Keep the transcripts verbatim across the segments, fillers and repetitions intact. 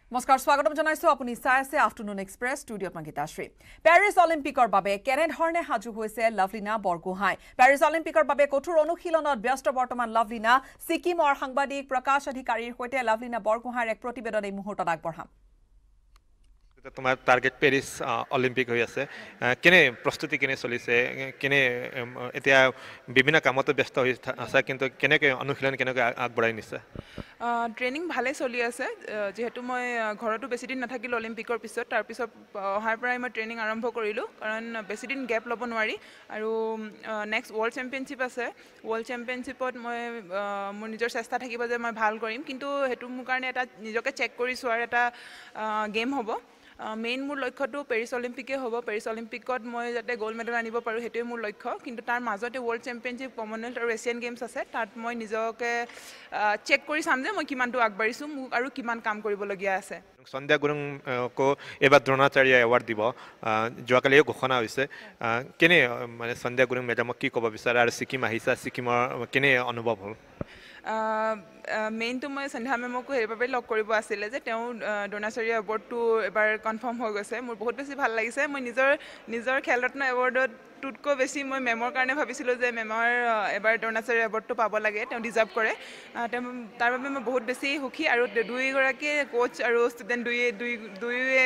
নমস্কাৰ স্বাগতম জনাইছো আপুনি চাই আছে আফটাৰনুন এক্সপ্ৰেছ ষ্টুডিঅ'ত মংগীতাশ্ৰী পেৰিছ অলিম্পিকৰ বাবে কেনেধৰণে সাজু হৈছে লাভলিনা বৰগোহাঁই পেৰিছ অলিম্পিকৰ বাবে কঠোৰ অনুশীলনত ব্যস্ত বৰ্তমান লাভলিনা সিকিমৰ সাংবাদিক প্ৰকাশ অধিকাৰীৰ সৈতে লাভলিনা বৰগোহাঁইৰ এক প্ৰতিবেদন এই মুহূৰ্তত আগবঢ়াম তোমাৰ টাৰ্গেট পেৰিছ অলিম্পিক হৈ আছে কেনে প্ৰস্তুতি কেনে চলিছে কেনে এতিয়া বিভিন্ন কামত ব্যস্ত হৈ আছে কিন্তু কেনেকৈ অনুশীলন কেনেকৈ আগবঢ়াই নিছে ট্ৰেইনিং ভালে চলি আছে যেহেতু মই ঘৰতো বেছি দিন নাথাকিলো অলিম্পিকৰ পিছত তাৰ পিছত অহাৰ পৰাই মই ট্ৰেইনিং আৰম্ভ কৰিলো কাৰণ বেছি দিন গ্যাপ ল'ব নোৱাৰি আৰু নেক্সট ৱৰ্ল্ড চেম্পিয়নশ্বিপ আছে ৱৰ্ল্ড চেম্পিয়নশ্বিপত মই মোৰ নিজৰ চেষ্টা থাকিব যে মই ভাল কৰিম কিন্তু হেতু মোৰ কাৰণে এটা নিজকে চেক কৰি চোৱাৰ এটা গেম হ'ব মেইন মোৰ লক্ষ্যটো পেৰিছ অলিম্পিকে হ'ব পেৰিছ অলিম্পিকত মই যাতে গোল্ড মেডেল আনিব পাৰোঁ সেইটোৱে মোৰ লক্ষ্য কিন্তু তাৰ মাজতে ৱৰ্ল্ড চেম্পিয়নশ্বিপ কমনৱেলথ আৰু এছিয়ান গেমছ আছে তাত মই নিজকে চেক কৰি চাম যে মই কিমানটো আগবাঢ়িছোঁ মোক আৰু কিমান কাম কৰিবলগীয়া আছে সন্ধ্যা গুৰুংকো এবাৰ দ্ৰোণাচাৰ্য এৱাৰ্ড দিব যোৱাকালিও ঘোষণা হৈছে কেনে মানে সন্ধ্যা গুৰুং মেডামক কি ক'ব বিচাৰে আৰু ছিকিম আহিছা ছিকিমৰ কেনে অনুভৱ হ'ল মেইনটো মই সন্ধ্যা মেমকো সেইবাবে লগ কৰিব আছিলে যে তেওঁ দ্ৰোণাচাৰ্য এৱাৰ্ডটো এবাৰ কনফাৰ্ম হৈ গৈছে মোৰ বহুত বেছি ভাল লাগিছে মই নিজৰ নিজৰ খেলৰত্ন এৱাৰ্ডত টুটকৈ বেছি মই মেমৰ কাৰণে ভাবিছিলোঁ যে মেমৰ এবাৰ দ্ৰোণাচাৰ্য এৱাৰ্ডটো পাব লাগে তেওঁ ডিজাৰ্ভ কৰে তেওঁ তাৰ বাবে মই বহুত বেছি সুখী আৰু দুইগৰাকী কোচ আৰু ষ্টুডেণ্ট দুই দুই দুয়োৱে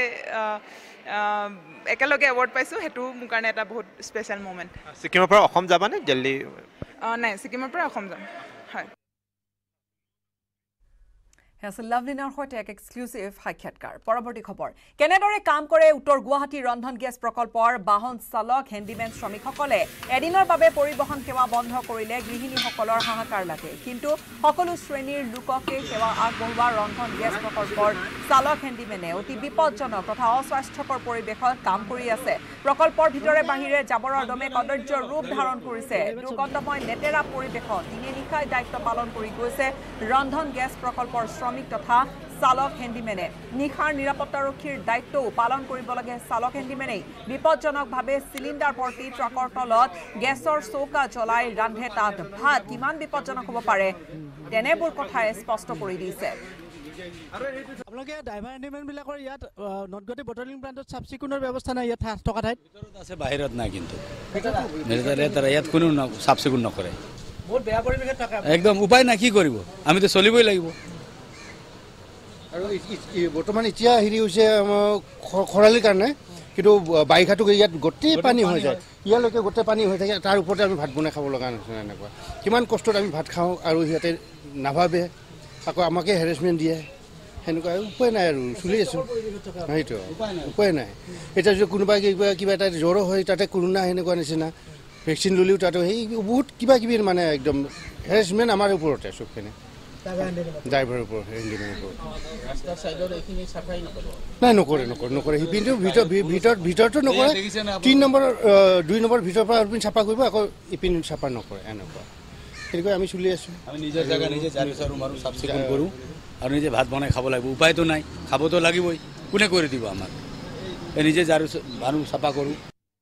একেলগে এৱাৰ্ড পাইছোঁ সেইটো মোৰ কাৰণে এটা বহুত স্পেচিয়েল মমেণ্ট ছিকিমৰ পৰা অসম যাবানে দিল্লী নাই ছিকিমৰ পৰা অসম যাম হয় লাভলিনাৰ সৈতে এক এক্সক্লুচিভ সাক্ষাৎকাৰ পৰৱৰ্তী খবৰ কেনেদৰে কাম কৰে উত্তৰ গুৱাহাটী ৰন্ধন গেছ প্ৰকল্পৰ বাহন চালক হেণ্ডিমেন শ্ৰমিকসকলে এদিনৰ বাবে পৰিবহণ সেৱা বন্ধ কৰিলে গৃহিণীসকলৰ হাহাকাৰ লাগে কিন্তু সকলো শ্ৰেণীৰ লোককে সেৱা আগবঢ়োৱা ৰন্ধন গেছ প্ৰকল্পৰ চালক হেণ্ডিমেনে অতি বিপদজনক তথা অস্বাস্থ্যকৰ পৰিৱেশত কাম কৰি আছে প্ৰকল্পৰ ভিতৰে বাহিৰে জাবৰৰ দমে কদৰ্য ৰূপ ধাৰণ কৰিছে দুৰ্গন্ধময় লেতেৰা পৰিৱেশত দিনে নিশাই দায়িত্ব পালন কৰি গৈছে ৰন্ধন গেছ প্ৰকল্পৰ তথা চালক হেণ্ডিমেনে নিশাৰ নিৰাপত্তাৰক্ষীৰ দায়িত্বও পালন কৰিব লাগে চালক হেণ্ডিমেনেই বিপদজনকভাৱে চিলিণ্ডাৰ ভৰ্তি ট্ৰাকৰ তলত গেছৰ চৌকা জ্বলাই ৰান্ধে তাত ভাত কিমান বিপদজনক হ'ব পাৰে তেনেবোৰ কথাই স্পষ্ট কৰি দিছে আপোনালোকে ড্ৰাইভাৰ হেণ্ডিমেন বিলাকৰ ইয়াত নটগুৱাহাটী বটলিং প্লাণ্টত চাফ চিকুণৰ ব্যৱস্থা নাই ইয়াত থকা ঠাইত আছে বাহিৰত নাই কিন্তু ইয়াত কোনো চাফ চিকুণ নকৰে বহুত বেয়া পৰিৱেশত থকা একদম উপায় নাই কি কৰিব আমিতো চলিবই লাগিব আৰু বৰ্তমান এতিয়া হেৰি হৈছে খৰালিৰ কাৰণে কিন্তু বাৰিষাটো ইয়াত গোটেই পানী হৈ যায় ইয়ালৈকে গোটেই পানী হৈ থাকে তাৰ ওপৰতে আমি ভাত বনাই খাব লগা নিচিনা এনেকুৱা কিমান কষ্টত আমি ভাত খাওঁ আৰু সিহঁতে নাভাবে আকৌ আমাকে হেৰেছমেণ্ট দিয়ে সেনেকুৱা উপায় নাই আৰু চলি আছোঁ সেইটো উপায় নাই এতিয়া যদি কোনোবাই কিবা কিবা এটা জ্বৰো হয় তাতে কৰোণা সেনেকুৱা নিচিনা ভেকচিন ল'লেও তাতে সেই বহুত কিবা কিবি মানে একদম হেৰেছমেণ্ট আমাৰ ওপৰতে চবখিনি ড্ৰাইভাৰৰ ওপৰত হেণ্ডিমেনৰ ওপৰত নাই নকৰে নকৰে নকৰে সি কিন্তু ভিতৰত ভিতৰত ভিতৰতো নকৰে তিনি নম্বৰ দুই নম্বৰ ভিতৰৰ পৰা আৰু চাফা কৰিব আকৌ ইপিন চাফা নকৰে এনেকুৱা তেনেকৈ আমি চলি আছোঁ আমি নিজৰ জেগা নিজে ঝাৰু চাৰু মাৰোঁ চাফ চিকুণ কৰোঁ আৰু নিজে ভাত বনাই খাব লাগিব উপায়তো নাই খাবতো লাগিবই কোনে কৰি দিব আমাক নিজে ঝাৰু মাৰোঁ চাফা কৰোঁ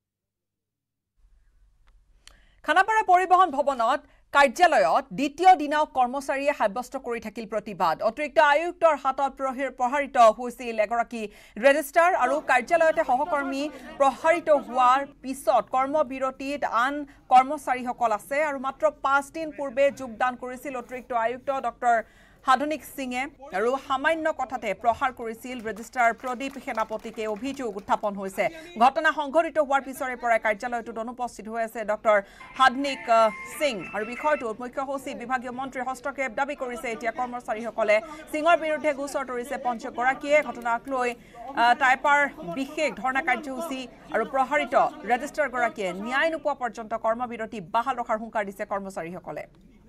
খানাপাৰা পৰিবহণ ভৱনত কাৰ্যালয়ত দ্বিতীয় দিনাও কৰ্মচাৰীয়ে সাব্যস্ত কৰি থাকিল প্ৰতিবাদ অতিৰিক্ত আয়ুক্তৰ হাতত প্ৰহাৰিত হৈছিল এগৰাকী ৰেজিষ্ট্ৰাৰ আৰু কাৰ্যালয়তে সহকৰ্মী প্ৰহাৰিত হোৱাৰ পিছত কৰ্মবিৰতিত আন কৰ্মচাৰীসকল আছে আৰু মাত্ৰ পাঁচ দিন পূৰ্বে যোগদান কৰিছিল অতিৰিক্ত আয়ুক্ত ডক্টৰ হাধনিক সিঙে আৰু সামান্য কথাতে প্ৰহাৰ কৰিছিল ৰেজিষ্ট্ৰাৰ প্ৰদীপ সেনাপতিকে অভিযোগ উত্থাপন হৈছে ঘটনা সংঘটিত হোৱাৰ পিছৰে পৰা কাৰ্যালয়টোত অনুপস্থিত হৈ আছে ডক্টৰ হাধনিক সিং আৰু বিষয়টোত মুখ্য সচিব বিভাগীয় মন্ত্ৰীৰ হস্তক্ষেপ দাবী কৰিছে এতিয়া কৰ্মচাৰীসকলে সিঙৰ বিৰুদ্ধে গোচৰ তৰিছে পঞ্চগৰাকীয়ে ঘটনাক লৈ টাইপাৰ বিশেষ ধৰ্ণা কাৰ্যসূচী আৰু প্ৰহাৰিত ৰেজিষ্ট্ৰাৰগৰাকীয়ে ন্যায় নোপোৱা পৰ্যন্ত কৰ্মবিৰতি বাহাল ৰখাৰ হুংকাৰ দিছে কৰ্মচাৰীসকলে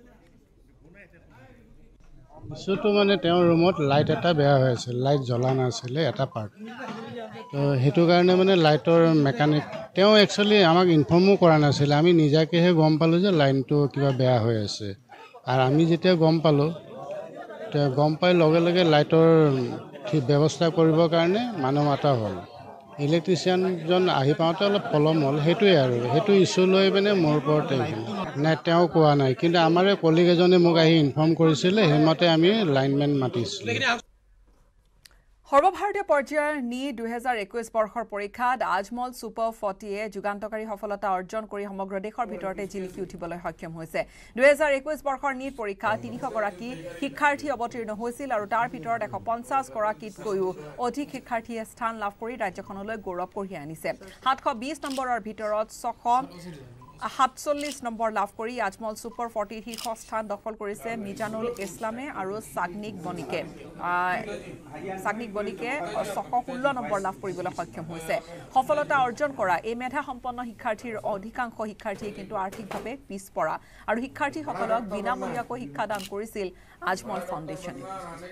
ইছ্যুটো মানে তেওঁৰ ৰুমত লাইট এটা বেয়া হৈ আছিল লাইট জ্বলা নাছিলে এটা পাৰ্ট তো সেইটো কাৰণে মানে লাইটৰ মেকানিক তেওঁ একচুৱেলি আমাক ইনফৰ্মো কৰা নাছিলে আমি নিজাকেহে গম পালোঁ যে লাইনটো কিবা বেয়া হৈ আছে আৰু আমি যেতিয়া গম পালোঁ গম পাই লগে লগে লাইটৰ ব্যৱস্থা কৰিবৰ কাৰণে মানুহ মাতা হ'ল ইলেক্ট্ৰিচিয়ানজন আহি পাওঁতে অলপ পলম হ'ল সেইটোৱে আৰু সেইটো ইছ্যু লৈ মানে মোৰ ওপৰত নাই তেওঁ কোৱা নাই কিন্তু আমাৰ কলিগ এজনে মোক আহি ইনফৰ্ম কৰিছিলে সেইমতে আমি লাইনমেন মাতিছিলোঁ সৰ্বভাৰতীয় পৰ্যায়ৰ নি দুই হাজাৰ একৈশ বৰ্ষৰ পৰীক্ষাত আজমল ছুপাৰ ফৰ্টিয়ে যুগান্তকাৰী সফলতা অৰ্জন কৰি সমগ্ৰ দেশৰ ভিতৰতে জিলিকি উঠিবলৈ সক্ষম হৈছে। দুই হাজাৰ একৈশ বৰ্ষৰ নিট পৰীক্ষা তিনিশ গৰাকী শিক্ষাৰ্থী অৱতীৰ্ণ হৈছিল আৰু তাৰ ভিতৰত এশ পঞ্চাছ গৰাকীতকৈও অধিক শিক্ষাৰ্থীয়ে স্থান লাভ কৰি ৰাজ্যখনলৈ গৌৰৱ কঢ়িয়াই আনিছে। সাতশ বিশ নম্বৰৰ ভিতৰত ছশ সাতচল্লিছ নম্বৰ লাভ কৰি আজমল ছুপাৰ ফৰ্টিৰ শীৰ্ষ স্থান দখল কৰিছে মিজানুল ইছলামে আৰু সাগনিক বনিকে সাগনিক বনিকে ছশ ষোল্ল নম্বৰ লাভ কৰিবলৈ সক্ষম হৈছে। সফলতা অৰ্জন কৰা এই মেধা সম্পন্ন শিক্ষাৰ্থীৰ অধিকাংশ শিক্ষাৰ্থীয়ে কিন্তু আৰ্থিকভাৱে পিছপৰা আৰু শিক্ষাৰ্থীসকলক বিনামূলীয়াকৈ শিক্ষাদান কৰিছিল আজমল ফাউণ্ডেশ্যনে।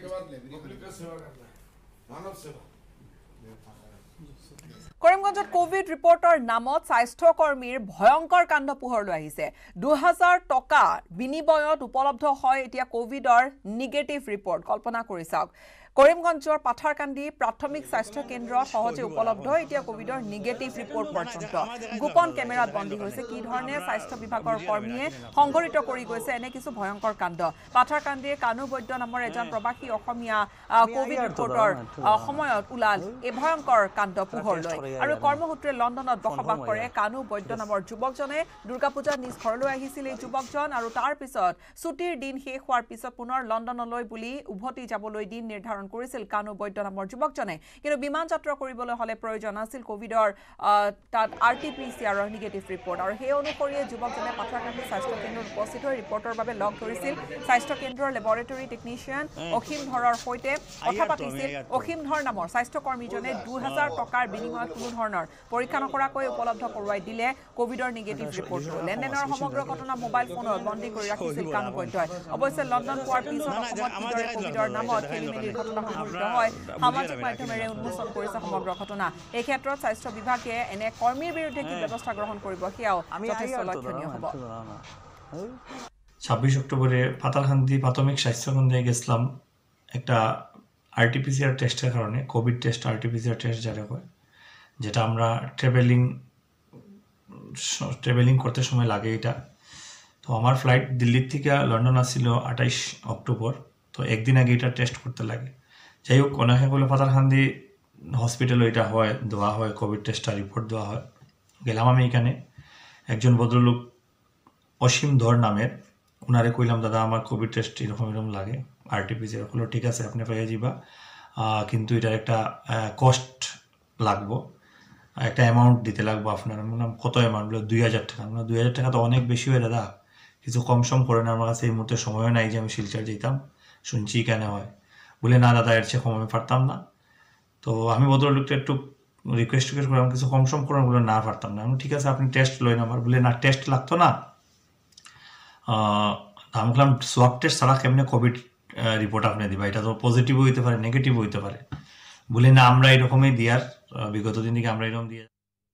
কৰিমগঞ্জত কোভিড ৰিপৰ্টৰ নামত স্বাস্থ্যকৰ্মীৰ ভয়ংকৰ কাণ্ড পোহৰলৈ আহিছে। দুহাজাৰ টকা বিনিময়ত উপলব্ধ হয় এতিয়া কোভিডৰ নিগেটিভ ৰিপৰ্ট। কল্পনা কৰি চাওক, কৰিমগঞ্জৰ পাথাৰকান্দি প্ৰাথমিক স্বাস্থ্য কেন্দ্ৰত সহজে উপলব্ধ এতিয়া কোভিডৰ নিগেটিভ ৰিপৰ্ট পৰ্যন্ত গোপন কেমেৰাত বন্দী হৈছে কি ধৰণে স্বাস্থ্য বিভাগৰ কৰ্মীয়ে সংঘটিত কৰি গৈছে এনে কিছু ভয়ংকৰ কাণ্ড। পাথাৰকান্দিৰ কানু বৈদ্য নামৰ এজন প্ৰবাসী অসমীয়া কোভিড ৰিপৰ্টৰ সময়ত ওলাল এই ভয়ংকৰ কাণ্ড পোহৰলৈ। আৰু কৰ্মসূত্ৰে লণ্ডনত বসবাস কৰে কানু বৈদ্য নামৰ যুৱকজনে। দুৰ্গা পূজাত নিজ ঘৰলৈ আহিছিল এই যুৱকজন আৰু তাৰ পিছত ছুটিৰ দিন শেষ হোৱাৰ পিছত পুনৰ লণ্ডনলৈ বুলি উভতি যাবলৈ দিন নিৰ্ধাৰণ কৰিছিল কানু বৈদ্য নামৰ যুৱকজনে। কিন্তু বিমান যাত্ৰা কৰিবলৈ হলে প্ৰয়োজন আছিল কোভিডৰ তাত আৰ টি পি চি আৰৰ নিগেটিভ ৰিপৰ্ট আৰু সেই অনুসৰিয়ে যুৱকজনে পাথাৰকান্দি স্বাস্থ্য কেন্দ্ৰত উপস্থিত হৈ ৰিপৰ্টৰ বাবে লগ ধৰিছিল। স্বাস্থ্য কেন্দ্ৰৰ লেবৰেটৰী টেকনিচিয়ান অসীম ধৰৰ সৈতে কথা পাতিছিল। অসীম ধৰ নামৰ স্বাস্থ্যকৰ্মীজনে দুহাজাৰ টকাৰ বিনিময়ত কোনো ধৰণৰ পৰীক্ষা নকৰাকৈ উপলব্ধ কৰোৱাই দিলে কোভিডৰ নিগেটিভ ৰিপৰ্টটো। লেনদেনৰ সমগ্ৰ ঘটনা মোবাইল ফোনত বন্দী কৰি ৰাখিছিল কানু বৈদ্যই। অৱশ্যে লণ্ডন পোৱাৰ পিছত অসমত কিদৰে কোভিডৰ নামত খেলিমেলিৰ ঘটনা সংঘটিত হয় সামাজিক মাধ্যমেৰে উন্মোচন কৰিছে সমগ্ৰ ঘটনা। এই ক্ষেত্ৰত স্বাস্থ্য বিভাগে এনে কৰ্মীৰ বিৰুদ্ধে কি ব্যৱস্থা গ্ৰহণ কৰিব সেয়াও যথেষ্ট লক্ষণীয় হ'ব। ছাব্বিশ অক্টোবরে পাতারকান্দি প্রাথমিক স্বাস্থ্যকেন্দ্রে গেছিলাম একটা আরটিপিসিআর টেস্টের কারণে, কোভিড টেস্ট আরটিপিসিআর টেস্ট যারা হয়, যেটা আমরা ট্রাভেলিং ট্রাভেলিং করতে সময় লাগে এটা। তো আমার ফ্লাইট দিল্লির থেকে লন্ডন আসছিল আঠাইশ অক্টোবর, তো একদিন আগে এটা টেস্ট করতে লাগে। যাই হোক, অনেকে বলে পাতারকান্দি হসপিটালে এটা হয়, দেওয়া হয় কোভিড টেস্টটা রিপোর্ট দেওয়া হয়। গেলাম আমি এখানে, একজন ভদ্রলোক অসীম ধর নামের, ওনারে কইলাম দাদা আমার কোভিড টেস্ট এরকম এরকম লাগে আরটিপিসিআর হলো, ঠিক আছে আপনি পেয়ে যাবা, কিন্তু এটার একটা কস্ট লাগবো, একটা অ্যামাউন্ট দিতে লাগবো আপনার। আমি বললাম কত অ্যামাউন্ট? বলে দুই হাজার টাকা। আমরা দুই হাজার টাকা তো অনেক বেশি হয় দাদা, কিছু কম সম করে না, আমার কাছে এই মুহূর্তে সময় নাই যে আমি শিলচর যেতাম, শুনছি কেন হয়। বলে না দাদা এর চেয়ে কম আমি পারতাম না। তো আমি ভদ্রলোকটা একটু রিকোয়েস্ট টিকোয়েস্ট করলাম কিছু কম সম করেন, বলে না পারতাম না। আমি ঠিক আছে আপনি টেস্ট লইন আমার। বলে না টেস্ট লাগতো না। আমি বললাম সোয়াব টেস্ট ছাড়া কেমনে কোভিড রিপোর্ট আপনি দিবা, এটা তো পজিটিভও হইতে পারে নেগেটিভও হইতে পারে। বলে না আমরা এরকমই দিয়ার, বিগত দিন থেকে আমরা এরকম দিয়ে।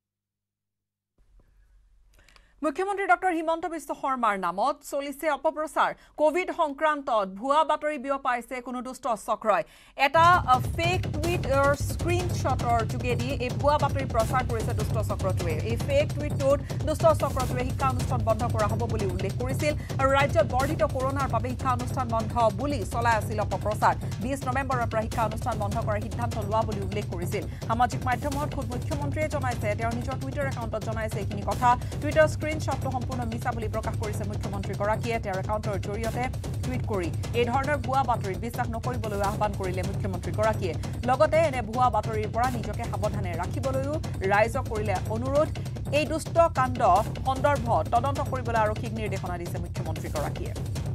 মুখ্যমন্ত্ৰী ডক্টৰ হিমন্ত বিশ্ব শৰ্মাৰ নামত চলিছে অপপ্ৰচাৰ। কোভিড সংক্ৰান্তত ভুৱা বাতৰি বিয়পাইছে কোনো দুষ্ট চক্ৰই। এটা ফেক টুইটৰ স্ক্ৰীনশ্বটৰ যোগেদি এই ভুৱা বাতৰি প্ৰচাৰ কৰিছে দুষ্ট চক্ৰটোৱে। এই ফেক টুইটটোত দুষ্ট চক্ৰটোৱে শিক্ষানুষ্ঠান বন্ধ কৰা হ'ব বুলি উল্লেখ কৰিছিল আৰু ৰাজ্যত বৰ্ধিত কৰোণাৰ বাবে শিক্ষানুষ্ঠান বন্ধ বুলি চলাই আছিল অপপ্ৰচাৰ। বিশ নৱেম্বৰৰ পৰা শিক্ষানুষ্ঠান বন্ধ কৰাৰ সিদ্ধান্ত লোৱা বুলি উল্লেখ কৰিছিল। সামাজিক মাধ্যমত খুদ মুখ্যমন্ত্ৰীয়ে জনাইছে, তেওঁৰ নিজৰ টুইটাৰ একাউণ্টত জনাইছে এইখিনি কথা। টুইটাৰ স্ক্ৰীনশ্বটটো সম্পূৰ্ণ মিছা বুলি প্ৰকাশ কৰিছে মুখ্যমন্ত্ৰীগৰাকীয়ে। তেওঁৰ একাউণ্টৰ জৰিয়তে টুইট কৰি এই ধৰণৰ ভুৱা বাতৰিত বিশ্বাস নকৰিবলৈ আহ্বান কৰিলে মুখ্যমন্ত্ৰীগৰাকীয়ে। লগতে এনে ভুৱা বাতৰিৰ পৰা নিজকে সাৱধানে ৰাখিবলৈও ৰাইজক কৰিলে অনুৰোধ। এই দুষ্ট কাণ্ড সন্দৰ্ভত তদন্ত কৰিবলৈ আৰক্ষীক নিৰ্দেশনা দিছে মুখ্যমন্ত্ৰীগৰাকীয়ে।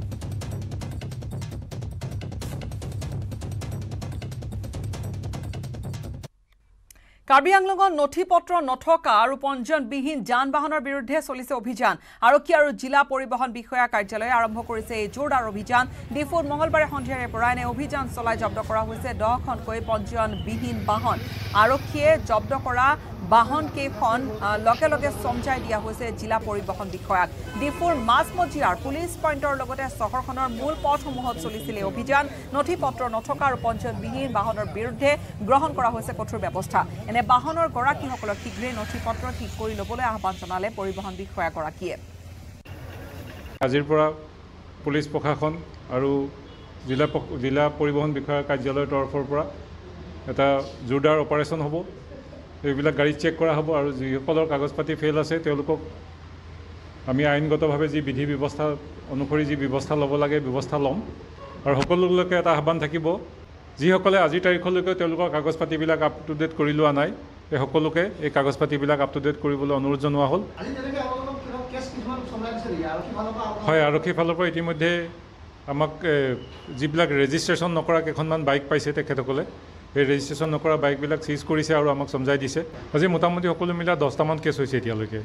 কাৰ্বি আংলঙত নথি পত্ৰ নথকা আৰু পঞ্জীয়নবিহীন যান বাহনৰ বিৰুদ্ধে চলিছে অভিযান। আৰক্ষী আৰু জিলা পৰিবহণ বিষয়া কাৰ্যালয়ে আৰম্ভ কৰিছে এই জোৰদাৰ অভিযান। ডিফুত মঙলবাৰে সন্ধিয়াৰে পৰা এনে অভিযান চলাই জব্দ কৰা হৈছে দহখনকৈ পঞ্জীয়নবিহীন বাহন। আৰক্ষীয়ে জব্দ কৰা বাহন কেইখন লগে লগে চমজাই দিয়া হৈছে জিলা পৰিবহণ বিষয়াক। ডিফুৰ মাছমজিয়াৰ পুলিচ পইণ্টৰ লগতে চহৰখনৰ মূল পথসমূহত চলিছিল এই অভিযান। নথি পত্ৰ নথকা আৰু পঞ্জীয়নবিহীন বাহনৰ বিৰুদ্ধে গ্ৰহণ কৰা হৈছে কঠোৰ ব্যৱস্থা। এনে বাহনৰ গৰাকীসকলক শীঘ্ৰেই নথি পত্ৰ ঠিক কৰি ল'বলৈ আহ্বান জনালে পৰিবহণ বিষয়াগৰাকীয়ে। আজিৰ পৰা পুলিচ প্ৰশাসন আৰু জিলা জিলা পৰিবহণ বিষয়া কাৰ্যালয়ৰ তৰফৰ পৰা এটা জোৰদাৰ অপাৰেশ্যন হ'ব এইবিলাক গাড়ী চেক কৰা হ'ব আৰু যিসকলৰ কাগজ পাতি ফেইল আছে তেওঁলোকক আমি আইনগতভাৱে যি বিধি ব্যৱস্থা অনুসৰি যি ব্যৱস্থা ল'ব লাগে ব্যৱস্থা ল'ম আৰু সকলোলৈকে এটা আহ্বান থাকিব যিসকলে আজিৰ তাৰিখলৈকে তেওঁলোকৰ কাগজ পাতিবিলাক আপ টু ডেট কৰি লোৱা নাই এই সকলোকে এই কাগজ পাতিবিলাক আপ টু ডেট কৰিবলৈ অনুৰোধ জনোৱা হ'ল হয় আৰক্ষী ফালৰ পৰা ইতিমধ্যে আমাক যিবিলাক ৰেজিষ্ট্ৰেশ্যন নকৰা কেইখনমান বাইক পাইছে তেখেতসকলে এই ৰেজিষ্ট্ৰেশ্যন নকৰা বাইকবিলাক চিজ কৰিছে আৰু আমাক সমজাই দিছে আজি মোটামুটি সকলো মিলা দহটামান কেছ হৈছে এতিয়ালৈকে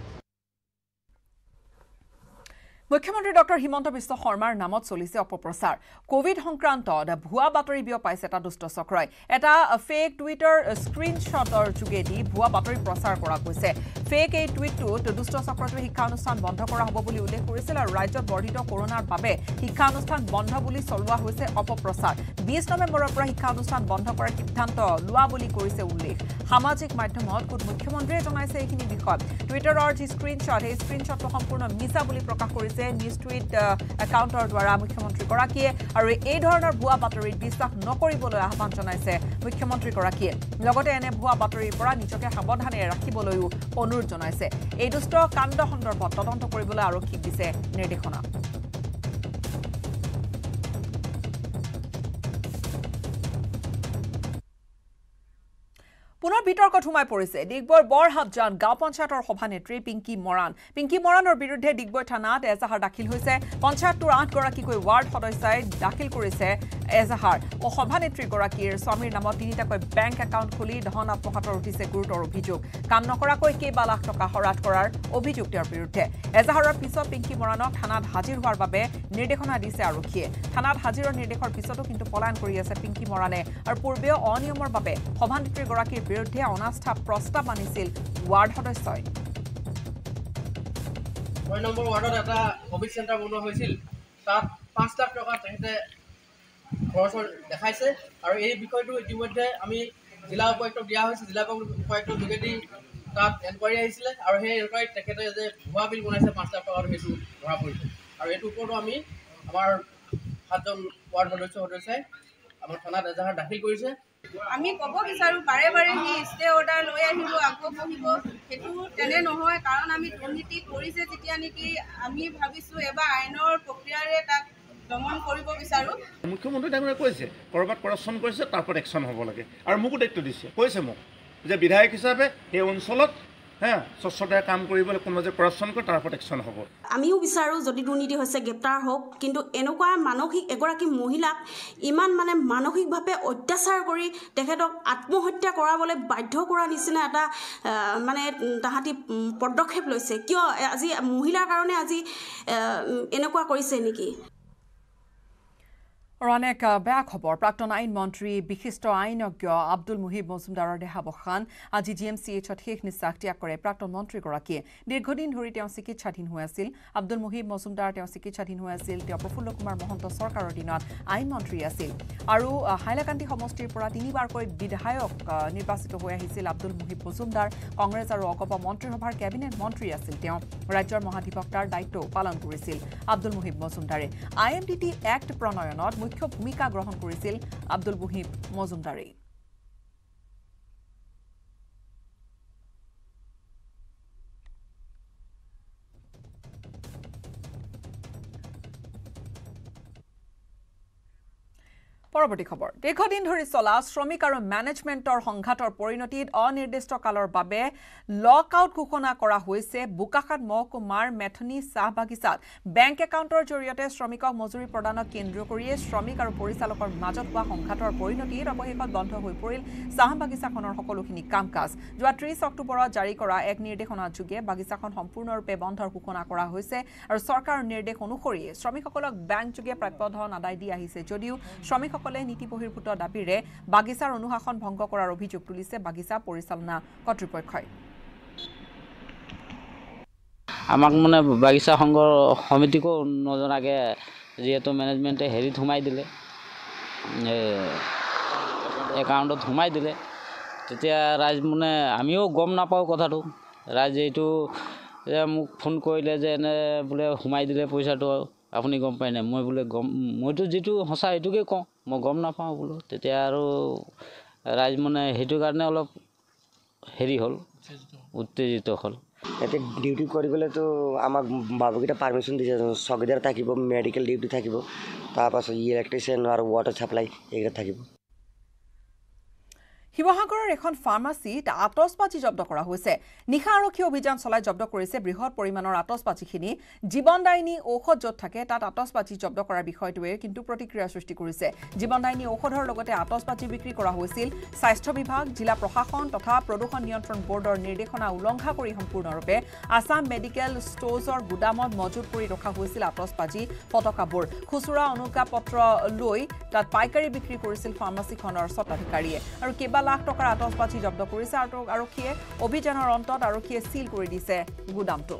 মুখ্যমন্ত্ৰী ডক্টৰ হিমন্ত বিশ্ব শৰ্মাৰ নামত চলিছে অপপ্ৰচাৰ কোভিড সংক্ৰান্তত ভুৱা বাতৰি বিয়পাইছে এটা দুষ্ট চক্ৰই এটা ফেক টুইটাৰ স্ক্ৰীনশ্বটৰ যোগেদি ভুৱা বাতৰি প্ৰচাৰ কৰা হৈছে ফেক এই টুইটটোত দুষ্ট চক্ৰটোৱে শিক্ষানুষ্ঠান বন্ধ কৰা হ'ব বুলি উল্লেখ কৰিছিল আৰু ৰাজ্যত বৰ্ধিত কৰোনাৰ বাবে শিক্ষানুষ্ঠান বন্ধ বুলি চলোৱা হৈছে অপপ্ৰচাৰ বিশ নৱেম্বৰৰ পৰা শিক্ষানুষ্ঠান বন্ধ কৰাৰ সিদ্ধান্ত লোৱা বুলি কৰিছে উল্লেখ সামাজিক মাধ্যমত খুদ মুখ্যমন্ত্ৰীয়ে জনাইছে এইখিনি বিষয় টুইটাৰৰ যি স্ক্ৰীনশ্বট এই স্ক্ৰীনশ্বটটো সম্পূৰ্ণ মিছা বুলি প্ৰকাশ কৰিছে নিউজ টুইট একাউণ্টৰ দ্বাৰা মুখ্যমন্ত্ৰীগৰাকীয়ে আৰু এই ধৰণৰ ভুৱা বাতৰিত বিশ্বাস নকৰিবলৈ আহ্বান জনাইছে মুখ্যমন্ত্ৰীগৰাকীয়ে লগতে এনে ভুৱা বাতৰিৰ পৰা নিজকে সাৱধানে ৰাখিবলৈও অনুৰোধ জনাইছে এই দুষ্ট কাণ্ড সন্দৰ্ভত তদন্ত কৰিবলৈ আৰক্ষীক দিছে নিৰ্দেশনা পুনৰ বিতৰ্কত সোমাই পৰিছে ডিগবৈৰ বৰহাটজান গাঁও পঞ্চায়তৰ সভানেত্ৰী পিংকি মৰাণ পিংকি মৰাণৰ বিৰুদ্ধে ডিগবৈ থানাত এজাহাৰ দাখিল হৈছে পঞ্চায়তটোৰ আঠগৰাকীকৈ ৱাৰ্ড সদস্যই দাখিল কৰিছে এজাহাৰ ও সভানেত্ৰীগৰাকীৰ স্বামীৰ নামত তিনিটাকৈ বেংক একাউণ্ট খুলি ধন আত্মসাতৰ উঠিছে গুৰুতৰ অভিযোগ কাম নকৰাকৈ কেইবা লাখ টকা হৰাট কৰাৰ অভিযোগ তেওঁৰ বিৰুদ্ধে এজাহাৰৰ পিছত পিংকি মৰাণক থানাত হাজিৰ হোৱাৰ বাবে নিৰ্দেশনা দিছে আৰক্ষীয়ে থানাত হাজিৰৰ নিৰ্দেশৰ পিছতো কিন্তু পলায়ন কৰি আছে পিংকি মৰাণে আৰু পূৰ্বেও অনিয়মৰ বাবে সভানেত্ৰীগৰাকীৰ বিৰুদ্ধে অনাস্থা প্ৰস্তাৱ আনিছিল ৱাৰ্ড সদস্যই ছয় নম্বৰ ৱাৰ্ডত এটা কোভিড চেণ্টাৰ বনোৱা হৈছিল তাত পাঁচ লাখ টকা তেখেতে খৰচ দেখাইছে আৰু এই বিষয়টো ইতিমধ্যে আমি জিলা উপায়ুক্তক দিয়া হৈছে জিলা উপায়ুক্তৰ যোগেদি তাত এনকুৱাৰী আহিছিলে আৰু সেই এনকুৱাৰীত তেখেতে যে ভুৱা বিল বনাইছে পাঁচ লাখ টকাৰ সেইটো ধৰা পৰিছে আৰু এইটোৰ ওপৰতো আমি আমাৰ সাতজন ৱাৰ্ড সদস্য সদস্যই আমাৰ থানাত এজাহাৰ দাখিল কৰিছে আমি ক'ব বিচাৰোঁ বাৰে বাৰে সি ষ্টে অৰ্ডাৰ লৈ আহিব আকৌ বহিব সেইটো তেনে নহয় কাৰণ আমি দুৰ্নীতি কৰিছে যেতিয়া নেকি আমি ভাবিছোঁ এবাৰ আইনৰ প্ৰক্ৰিয়াৰে তাক দমন কৰিব বিচাৰোঁ মুখ্যমন্ত্ৰী ডাঙৰীয়াই কৈছে ক'ৰবাত কৰাপশ্যন কৰিছে তাৰ ওপৰত একশ্যন হ'ব লাগে আৰু মোকো দায়িত্ব দিছে কৈছে মোক যে বিধায়ক হিচাপে সেই অঞ্চলত হ্যাঁ স্বচ্ছতাৰ কাম কৰিবলৈ কোনো যে কৰাপশ্যন কৰে তাৰ ওপৰত একশ্যন হ'ব আমিও বিচাৰোঁ যদি দুৰ্নীতি হৈছে গ্ৰেপ্তাৰ হওক কিন্তু এনেকুৱা মানসিক এগৰাকী মহিলাক ইমান মানে মানসিকভাৱে অত্যাচাৰ কৰি তেখেতক আত্মহত্যা কৰাবলৈ বাধ্য কৰা নিচিনা এটা মানে তাহাঁতি পদক্ষেপ লৈছে কিয় আজি মহিলাৰ কাৰণে আজি এনেকুৱা কৰিছে নেকি আৰু অনেক বেয়া খবৰ প্ৰাক্তন আইন মন্ত্ৰী বিশিষ্ট আইনজ্ঞ আব্দুল মুহিব মজুমদাৰৰ দেহাৱসান আজি জি এম চি এইচত শেষ নিশ্বাস ত্যাগ কৰে প্ৰাক্তন মন্ত্ৰীগৰাকীয়ে দীৰ্ঘদিন ধৰি তেওঁ চিকিৎসাধীন হৈ আছিল আব্দুল মুহিব মজুমদাৰ তেওঁ চিকিৎসাধীন হৈ আছিল তেওঁ প্ৰফুল্ল কুমাৰ মহন্ত চৰকাৰৰ দিনত আইন মন্ত্ৰী আছিল আৰু হাইলাকান্দি সমষ্টিৰ পৰা তিনিবাৰকৈ বিধায়ক নিৰ্বাচিত হৈ আহিছিল আব্দুল মুহিব মজুমদাৰ কংগ্ৰেছ আৰু অগপ মন্ত্ৰীসভাৰ কেবিনেট মন্ত্ৰী আছিল তেওঁ ৰাজ্যৰ মহাধিবক্তাৰ দায়িত্বও পালন কৰিছিল আব্দুল মুহিব মজুমদাৰে I M D T act প্ৰণয়নত মুখ্য ভূমিকা গ্ৰহণ কৰিছিল আব্দুল মুহিব মজুমদাৰে পৰৱৰ্তী খবৰ দীৰ্ঘদিন ধৰি চলা শ্ৰমিক আৰু মেনেজমেণ্টৰ সংঘাতৰ পৰিণতিত অনিৰ্দিষ্ট কালৰ বাবে লক আউট ঘোষণা কৰা হৈছে বোকাখাত মহকুমাৰ মেথনি চাহ বাগিচাত বেংক একাউণ্টৰ জৰিয়তে শ্ৰমিকক মজুৰি প্ৰদানক কেন্দ্ৰ কৰিয়ে শ্ৰমিক আৰু পৰিচালকৰ মাজত হোৱা সংঘাতৰ পৰিণতিত অৱশেষত বন্ধ হৈ পৰিল চাহ বাগিচাখনৰ সকলোখিনি কাম কাজ যোৱা ত্ৰিশ অক্টোবৰত জাৰি কৰা এক নিৰ্দেশনাত যোগে বাগিচাখন সম্পূৰ্ণৰূপে বন্ধৰ ঘোষণা কৰা হৈছে আৰু চৰকাৰৰ নিৰ্দেশ অনুসৰি শ্ৰমিকসকলক বেংক যোগে প্ৰাপ্য ধন আদায় দি আহিছে যদিও শ্ৰমিক নীতি বহিৰ্ভূত দাবীৰে বাগিচাৰ অনুশাসন ভংগ কৰাৰ অভিযোগ তুলিছে বাগিচা পৰিচালনা কৰ্তৃপক্ষই আমাক মানে বাগিচা সংঘৰ সমিতিকো নজনাকৈ যিহেতু মেনেজমেণ্টে হেৰিত সোমাই দিলে একাউণ্টত সোমাই দিলে তেতিয়া ৰাইজ মানে আমিও গম নাপাওঁ কথাটো ৰাইজে এইটো মোক ফোন কৰিলে যে এনে বোলে সোমাই দিলে পইচাটো আপুনি গম পাই নাই মই বোলে গম মইতো যিটো সঁচা এইটোকে কওঁ মই গম নাপাওঁ বোলো তেতিয়া আৰু ৰাইজ মানে সেইটো কাৰণে অলপ হেৰি হ'ল উত্তেজিত হ'ল এতিয়া ডিউটি কৰিবলৈতো আমাক বাবুকেইটা পাৰ্মিশ্যন দিছে চকীদাৰ থাকিব মেডিকেল ডিউটি থাকিব তাৰপাছত ইলেক্ট্ৰিচিয়ান আৰু ৱাটাৰ ছাপ্লাই এইকেইটা থাকিব শিৱসাগৰৰ এখন ফাৰ্মাচীত আতচবাজি জব্দ কৰা হৈছে নিশা আৰক্ষী অভিযান চলাই জব্দ কৰিছে বৃহৎ পৰিমাণৰ আতচবাজিখিনি জীৱনদায়িনী ঔষধ য'ত থাকে তাত আতচবাজি জব্দ কৰাৰ বিষয়টোৱে কিন্তু প্ৰতিক্ৰিয়া সৃষ্টি কৰিছে জীৱনদায়িনী ঔষধৰ লগতে আতচবাজি বিক্ৰী কৰা হৈছিল স্বাস্থ্য বিভাগ জিলা প্ৰশাসন তথা প্ৰদূষণ নিয়ন্ত্ৰণ বৰ্ডৰ নিৰ্দেশনা উলংঘা কৰি সম্পূৰ্ণৰূপে আছাম মেডিকেল ষ্ট'ৰ্ছৰ গুদামত মজুত কৰি ৰখা হৈছিল আতচবাজি ফটকাবোৰ খুচুৰা অনুজ্ঞাপত্ৰ লৈ তাত পাইকাৰী বিক্ৰী কৰিছিল ফাৰ্মাচীখনৰ স্বত্বাধিকাৰীয়ে আৰু কেইবা লাখ টকাৰ আতচবাজি জব্দ কৰিছে আৰু আৰক্ষীয়ে অভিযানৰ অন্তত আৰক্ষীয়ে সিল কৰি দিছে গুদামটো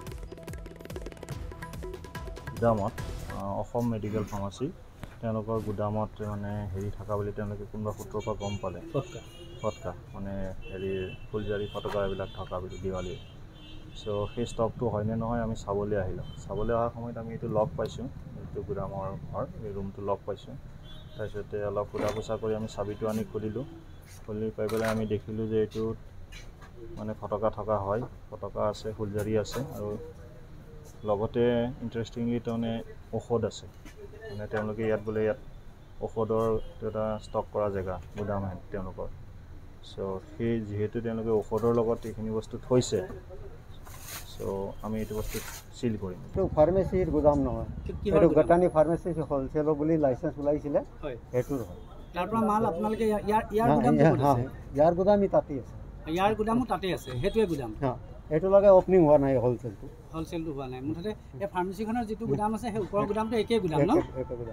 গুদামত অসম মেডিকেল ফাৰ্মাচী তেওঁলোকৰ গুদামত মানে হেৰি থকা বুলি তেওঁলোকে কোনোবা সূত্ৰৰ পৰা গম পালে ফটকা ফটকা মানে হেৰি ফুলজাৰি ফটকা এইবিলাক থকা বুলি দিৱালী চ' সেই ষ্টকটো হয়নে নহয় আমি চাবলৈ আহিলোঁ চাবলৈ অহাৰ সময়ত আমি এইটো লগ পাইছোঁ এইটো গুদামৰ ঘৰ এই ৰুমটো লগ পাইছোঁ তাৰপিছতে অলপ সোধা পোছা কৰি আমি চাবিটো আনি খুলিলোঁ খুলি পাই পেলাই আমি দেখিলোঁ যে এইটো মানে ফটকা থকা হয় ফটকা আছে ফুলজাৰি আছে আৰু লগতে ইণ্টাৰেষ্টিংলি তাৰমানে ঔষধ আছে মানে তেওঁলোকে ইয়াত বোলে ইয়াত ঔষধৰ এটা ষ্টক কৰা জেগা গুদাম হেন তেওঁলোকৰ চ' সেই যিহেতু তেওঁলোকে ঔষধৰ লগত এইখিনি বস্তু থৈছে চ' আমি এইটো বস্তু চিল কৰিম এইটো ফাৰ্মাচীৰ গুদাম নহয় এইটো গটানী ফাৰ্মাচী হ'লচেলৰ বুলি লাইচেঞ্চ ওলাইছিলে সেইটোৰ হয় তাৰ পৰা মাল আপোনালোকে ইয়াৰ ইয়াৰ গুদামটো ক'ত আছে ইয়াৰ গুদামী তাতেই আছে ইয়াৰ গুদামো তাতে আছে সেইটোৱে গুদাম এইটো লগে অপনিং হোৱা নাই হ'লচেলটো হ'লচেলটো হোৱা নাই মুঠতে এই ফাৰ্মাচীখনৰ যিটো গুদাম আছে সেই ওপৰৰ গুদামটো একেই গুদাম ন একে গুদাম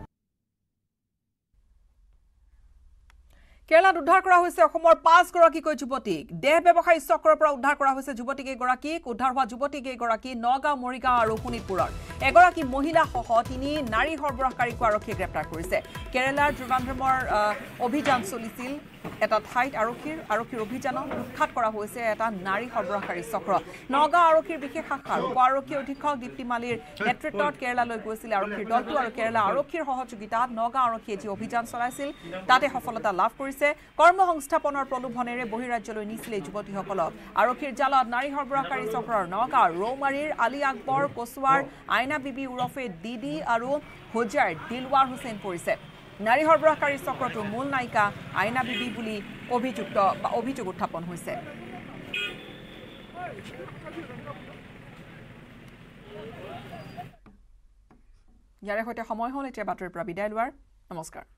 কেৰালাত উদ্ধাৰ কৰা হৈছে অসমৰ পাঁচগৰাকীকৈ যুৱতীক দেহ ব্যৱসায়ী চক্ৰৰ পৰা উদ্ধাৰ কৰা হৈছে যুৱতীকেইগৰাকীক উদ্ধাৰ হোৱা যুৱতীকেইগৰাকী নগাঁও মৰিগাঁও আৰু শোণিতপুৰৰ এগৰাকী মহিলাসহ তিনি নাৰী সৰবৰাহকাৰীকো আৰক্ষীয়ে গ্ৰেপ্তাৰ কৰিছে কেৰালাৰ ত্ৰিবান্দ্ৰমৰ অভিযান চলিছিল এটা ঠাইত আৰক্ষীৰ আৰক্ষীৰ অভিযানত উৎখাত কৰা হৈছে এটা নাৰী সৰবৰাহকাৰী চক্ৰ নগাঁও আৰক্ষীৰ বিশেষ শাখাৰ উপ আৰক্ষী অধীক্ষক দীপ্তি মালিৰ নেতৃত্বত কেৰালালৈ গৈছিল আৰক্ষীৰ দলটো আৰু কেৰালা আৰক্ষীৰ সহযোগিতাত নগাঁও আৰক্ষীয়ে যি অভিযান চলাইছিল তাতে সফলতা লাভ কৰিছে কৰ্মসংস্থাপনৰ প্ৰলোভনেৰে বহিৰাজ্যলৈ নিছিল এই যুৱতীসকলক আৰক্ষীৰ জালত নাৰী সৰবৰাহকাৰী চক্ৰৰ নগাঁও ৰৌমাৰীৰ আলী আকবৰ কচুৱাৰ আইনা বিবি উৰফে দিদি আৰু হুজাৰ দিলৱাৰ হুছেইন পৰিছে নাৰী সৰবৰাহকাৰী চক্ৰটোৰ মূল নায়িকা আইনা বিবি বুলি অভিযুক্ত বা অভিযোগ উত্থাপন হৈছে ইয়াৰে সৈতে সময় হ'ল এতিয়া বাতৰিৰ পৰা বিদায় লোৱাৰ নমস্কাৰ